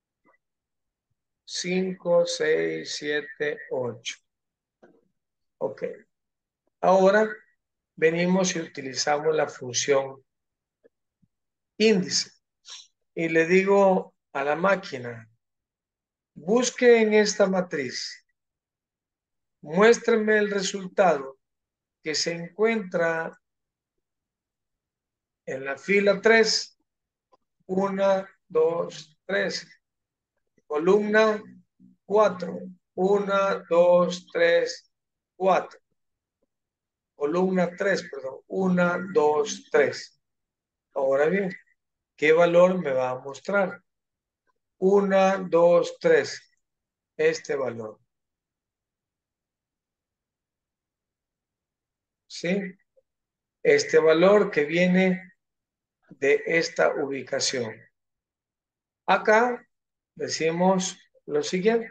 cinco, seis, siete, ocho. Ok. Ahora venimos y utilizamos la función índice. Y le digo a la máquina, busque en esta matriz, muéstreme el resultado que se encuentra en la fila tres, uno, dos, tres, columna cuatro, uno, dos, tres, cuatro, columna tres, perdón, uno, dos, tres. Ahora bien, ¿qué valor me va a mostrar? uno, dos, tres, este valor. ¿Sí? Este valor que viene de esta ubicación. Acá decimos lo siguiente.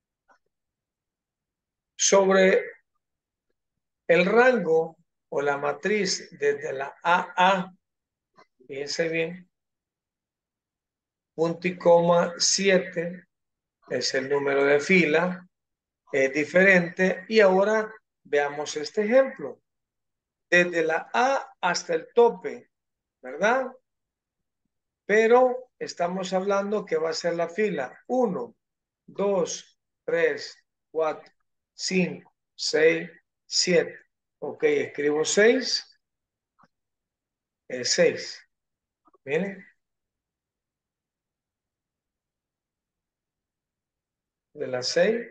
Sobre el rango o la matriz desde la A A, fíjense bien, punto y coma siete es el número de fila, es diferente. Y ahora veamos este ejemplo. Desde la A hasta el tope, ¿verdad? Pero estamos hablando que va a ser la fila uno, dos, tres, cuatro, cinco, seis, siete. Ok, escribo seis. Es seis. Miren. De las seis.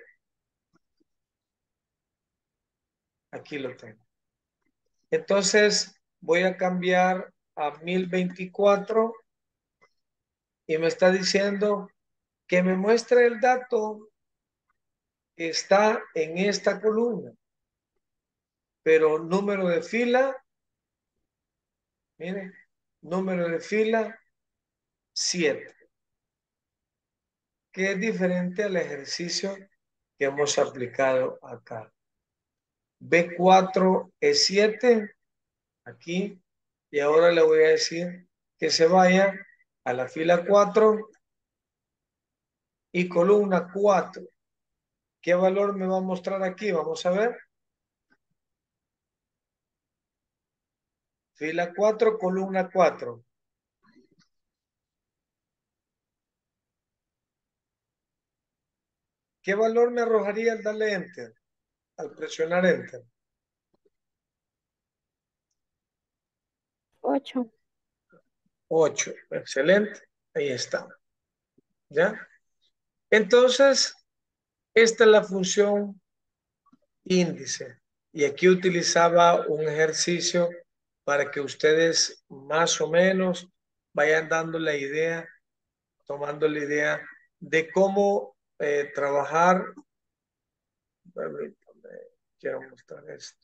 Aquí lo tengo. Entonces voy a cambiar a mil veinticuatro y me está diciendo que me muestre el dato que está en esta columna. Pero número de fila, miren, número de fila siete, que es diferente al ejercicio que hemos aplicado acá. B cuatro es siete, aquí, y ahora le voy a decir que se vaya a la fila cuatro y columna cuatro. ¿Qué valor me va a mostrar aquí? Vamos a ver. Fila cuatro, columna cuatro. ¿Qué valor me arrojaría al darle Enter? Al presionar Enter. Ocho. ocho. Excelente. Ahí está. ¿Ya? Entonces, esta es la función índice. Y aquí utilizaba un ejercicio para que ustedes más o menos vayan dando la idea, tomando la idea de cómo eh, trabajar. Permítame, quiero mostrar esto.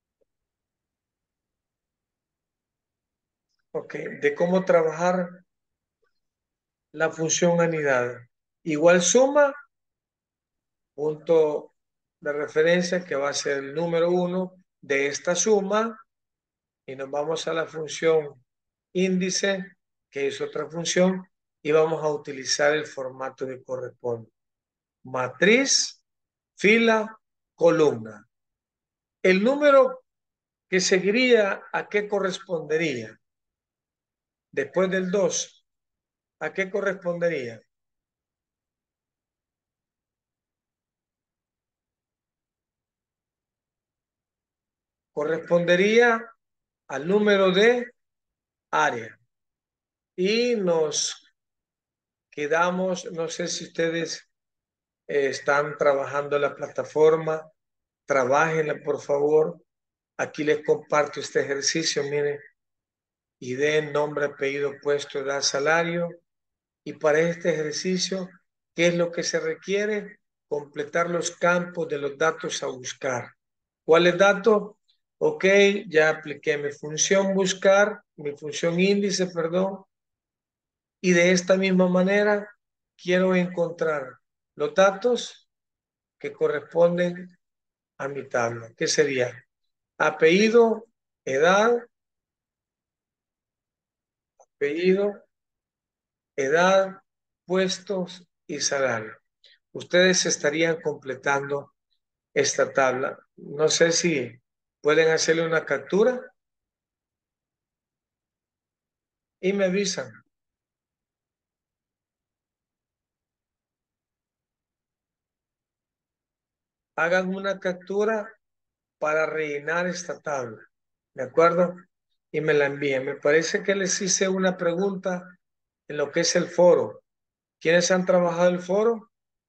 Ok, de cómo trabajar la función anidada. Igual suma, punto de referencia que va a ser el número uno de esta suma, y nos vamos a la función índice, que es otra función, y vamos a utilizar el formato que corresponde. Matriz, fila, columna. El número que seguiría, ¿a qué correspondería? Después del dos, ¿a qué correspondería? Correspondería al número de área. Y nos quedamos, no sé si ustedes eh, están trabajando en la plataforma, trabajenla por favor. Aquí les comparto este ejercicio, miren, I D, nombre, apellido, puesto, edad, salario. Y para este ejercicio, ¿qué es lo que se requiere? Completar los campos de los datos a buscar. ¿Cuáles datos? Ok, ya apliqué mi función buscar, mi función índice, perdón. Y de esta misma manera quiero encontrar los datos que corresponden a mi tabla. ¿Qué sería? Apellido, edad, apellido, edad, puestos y salario. Ustedes estarían completando esta tabla. No sé si pueden hacerle una captura y me avisan. Hagan una captura para rellenar esta tabla. ¿De acuerdo? Y me la envíen. Me parece que les hice una pregunta en lo que es el foro. ¿Quiénes han trabajado el foro?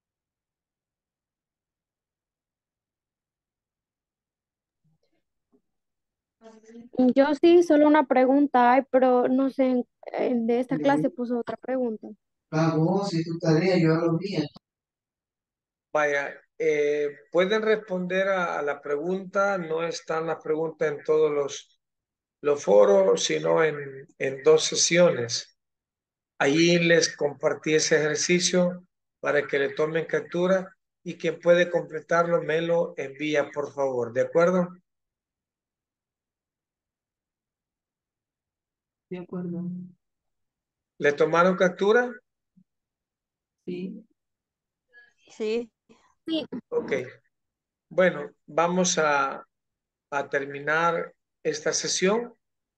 Yo sí, solo una pregunta hay, pero no sé, en- en- de esta Bien. clase puso otra pregunta. Ah, vos, si tu tarea, yo lo vi. Vaya, eh, pueden responder a, a la pregunta. No están las preguntas en todos los, los foros, sino en, en dos sesiones. Allí les compartí ese ejercicio para que le tomen captura y quien puede completarlo me lo envía, por favor. ¿De acuerdo? De acuerdo. ¿Le tomaron captura? Sí. Sí. Sí. Ok. Bueno, vamos a, a terminar esta sesión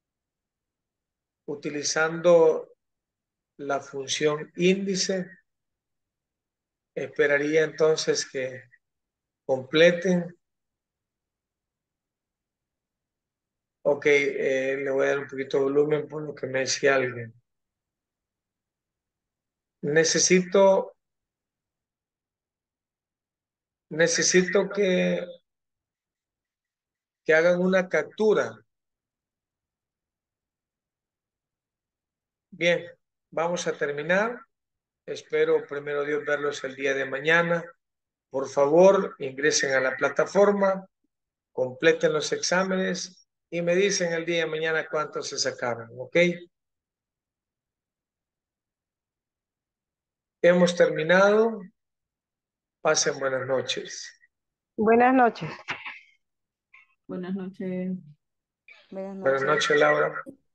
utilizando la función índice. Esperaría entonces que completen. Ok, eh, le voy a dar un poquito de volumen por lo que me decía alguien. Necesito, necesito que, que hagan una captura. Bien, vamos a terminar. Espero primero Dios verlos el día de mañana. Por favor, ingresen a la plataforma, completen los exámenes y me dicen el día de mañana cuántos se sacaron, ¿ok? Hemos terminado. Pasen buenas noches. Buenas noches. Buenas noches. Buenas Buenas noches. noches, Laura.